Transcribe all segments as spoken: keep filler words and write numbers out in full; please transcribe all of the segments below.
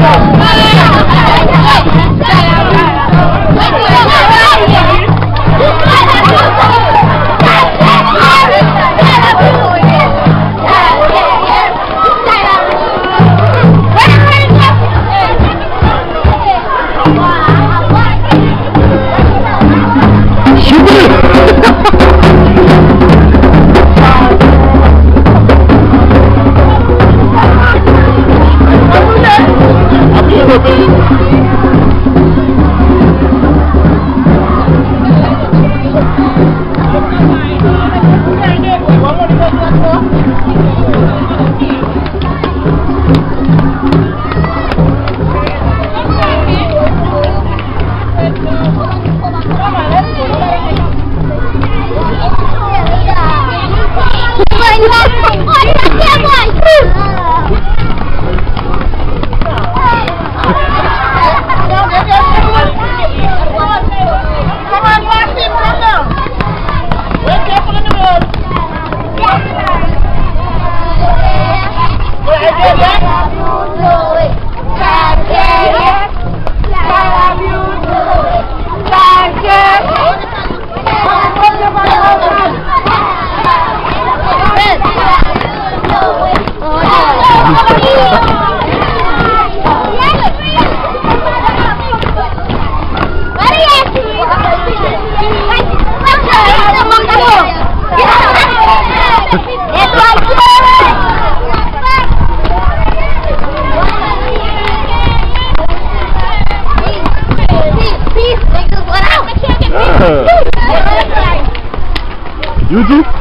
YouTube?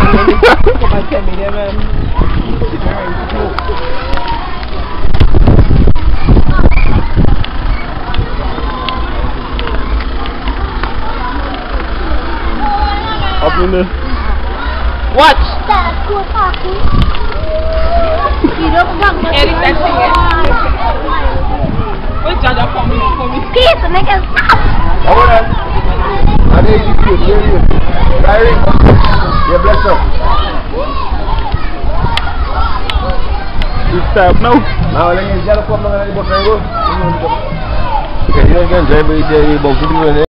Up in there. Watch. Wait, Jaja, for me, for me. Peace, nigga. Hold on. I need you to hear you. Larry, yeah, bless up. You stop now? Now, let me just come and go. Okay, you can drive it.